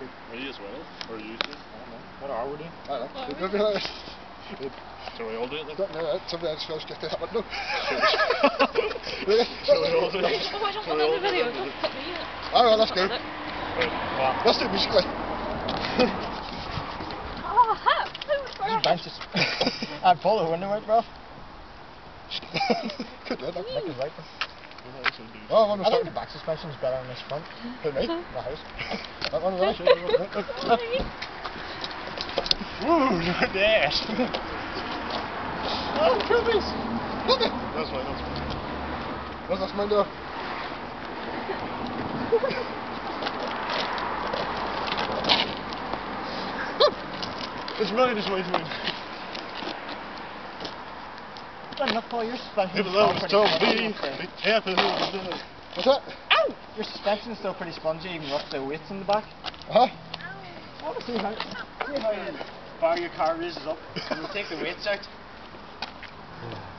Me as well, or you too? I don't know. What are we doing? I don't know. Shall we all do it then? No, somebody else feels just to happen. No. Shall we all do it? Oh, I don't want the video. Don't put me in it. Oh, well, let's go. Right, one. Let's do it musically. Oh, hat. You benches. I'd pull the window out, bro. Could do it. Make it right. Oh, one was I think the starting. back suspension is better than this front. Who, me? The house. That one was right. Ooh, yes. Oh, Kirby's. Look it. That's mine, that's mine. That's mine there. It's mine, it's mine, it's mine. Good enough for your suspension. It was always told me, be careful who you do. What's that? Ow! Your suspension is still pretty spongy, even with the weights in the back. Uh-huh. I want to see how far your car raises up and we'll take the weights out.